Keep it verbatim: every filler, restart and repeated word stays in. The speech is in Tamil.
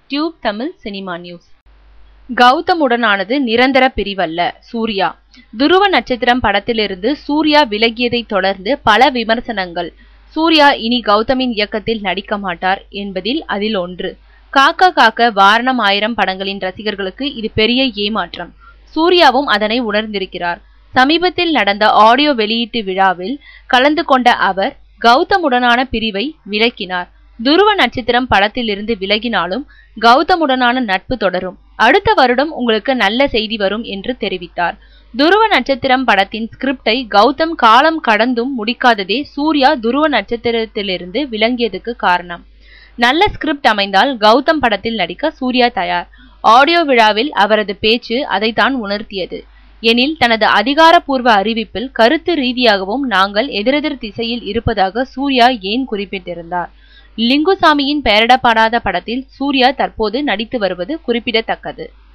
Tube Tamil cinema news. கௌதமுடனானது நிரந்தர பிரிவல்ல. சூர்யா. துருவ நட்சத்திரம் படத்திலிருந்து சூர்யா விலகியதை தொடர்ந்து பல விமர்சனங்கள். சூர்யா இனி கௌதமின் இயக்கத்தில் நடிக்க மாட்டார் என்பதில் அதில் ஒன்று. காக்க காக்க வாரணம் ஆயிரம் படங்களின் ரசிகர்களுக்கு இது பெரிய ஏமாற்றம். சூர்யாவும் அதனை உணர்ந்திருக்கிறார். சமீபத்தில் நடந்த ஆடியோ வெளியீட்டு விழாவில் கலந்து கொண்ட அவர் கௌதமுடனான பிரிவை விளக்கினார். துருவ நட்சத்திரம் படத்திலிருந்து விலகினாலும் கௌதமுடனான நட்பு தொடரும். அடுத்த வருடம் உங்களுக்கு நல்ல செய்தி வரும் என்று தெரிவித்தார். துருவ நட்சத்திரம் படத்தின் ஸ்கிரிப்டை கௌதம் காலம் கடந்தும் முடிக்காததே சூர்யா துருவ நட்சத்திரத்திலிருந்து விலகியதுக்கு காரணம். நல்ல ஸ்கிரிப்ட் அமைந்தால் கௌதம் படத்தில் நடிக்க சூர்யா தயார். ஆடியோ விழாவில் அவரது பேச்சு அதைத்தான் உணர்த்தியது. எனில் தனது அதிகாரப்பூர்வ அறிவிப்பில் கருத்து ரீதியாகவும் நாங்கள் எதிரெதிர் திசையில் இருப்பதாக சூர்யா ஏன் குறிப்பிட்டிருந்தார். லிங்குசாமியின் பெயரிடப்படாத படத்தில் சூர்யா தற்போது நடித்து வருவது குறிப்பிடத்தக்கது.